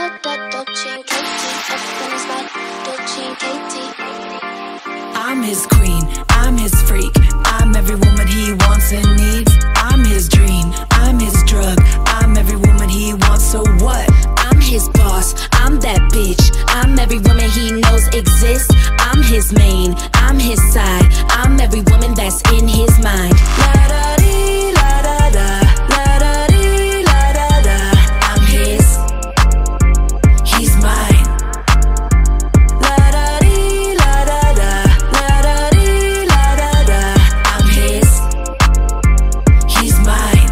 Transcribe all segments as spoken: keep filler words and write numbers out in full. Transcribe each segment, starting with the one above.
Doechii and Katy, up in his spot. Doechii and Katy. I'm his queen, I'm his freak, I'm every woman he wants and needs. I'm his dream, I'm his drug, I'm every woman he wants, so what? I'm his boss, I'm that bitch, I'm every woman he knows exists. I'm his main, I'm his side, I'm every woman that's in his mind. La da dee, la da da, la da dee, la da da. I'm his, he's mine. La da dee, la da da, la da dee, la da da. I'm his, he's mine.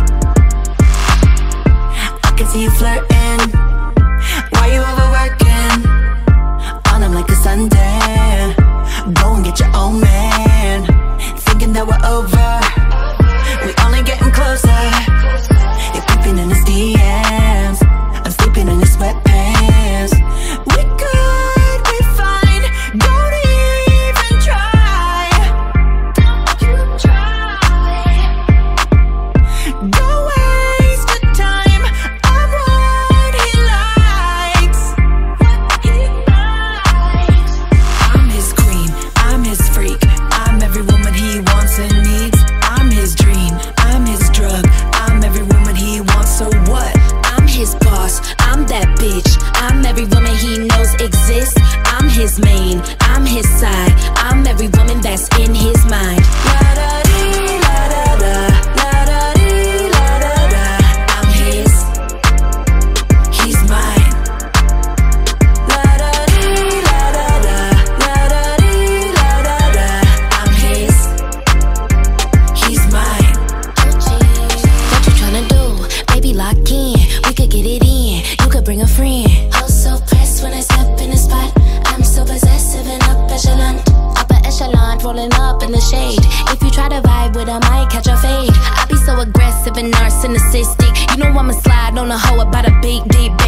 I can see you flirting, why you overworking? On him like a Sunday, go and get your own man. Thinking that we're over, we only getting closer. You're creeping in his D Ms, I'm sleeping in his sweatpants. We could be fine, don't even try. Don't you try. Don't waste the time, I'm what he likes. What he likes. I'm his queen, I'm his freak, I'm every woman he wants and needs. I'm his dream, I'm his drug, I'm every woman he wants, so what? I'm his boss, I'm that bitch, I'm every woman he knows exists. I'm his main, I'm his side, I'm every woman that's in his mind. La da dee, la da da, la da dee, la da da. I'm his, he's mine. La da dee, la da da, la da dee, la da da. I'm his, he's mine. What you tryna do? Baby, lock in, we could get it in. You could bring a friend. Oh, so pressed when I step in the spot. I'm so possessive and up echelon. Upper echelon, rolling up in the shade. If you try to vibe with, I might catch a fade. I be so aggressive and narcissistic. You know I'ma slide on a hoe about a big, deep